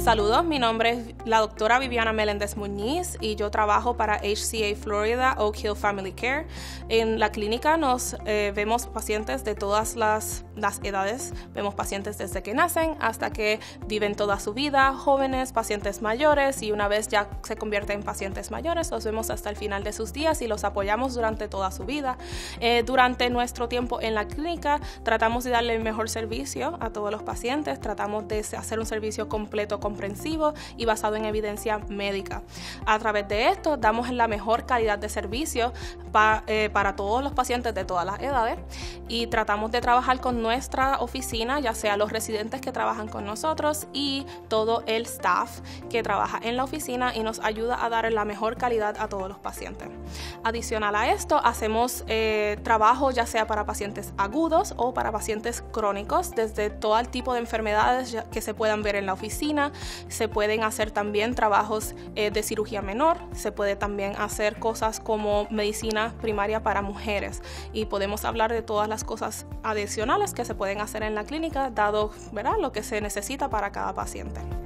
Saludos, mi nombre es la doctora Viviana Meléndez Muñiz y yo trabajo para HCA Florida Oak Hill Family Care. En la clínica nos vemos pacientes de todas las edades, vemos pacientes desde que nacen hasta que viven toda su vida, jóvenes, pacientes mayores, y una vez ya se convierten en pacientes mayores, los vemos hasta el final de sus días y los apoyamos durante toda su vida. Durante nuestro tiempo en la clínica tratamos de darle el mejor servicio a todos los pacientes, tratamos de hacer un servicio completo, comprensivo y basado en evidencia médica. A través de esto damos la mejor calidad de servicio para todos los pacientes de todas las edades, y tratamos de trabajar con nuestra oficina, ya sea los residentes que trabajan con nosotros y todo el staff que trabaja en la oficina, y nos ayuda a dar la mejor calidad a todos los pacientes. Adicional a esto, hacemos trabajo ya sea para pacientes agudos o para pacientes crónicos, desde todo el tipo de enfermedades que se puedan ver en la oficina. Se pueden hacer también trabajos de cirugía menor, se puede también hacer cosas como medicina primaria para mujeres, y podemos hablar de todas las cosas adicionales que se pueden hacer en la clínica, dado, ¿verdad?, lo que se necesita para cada paciente.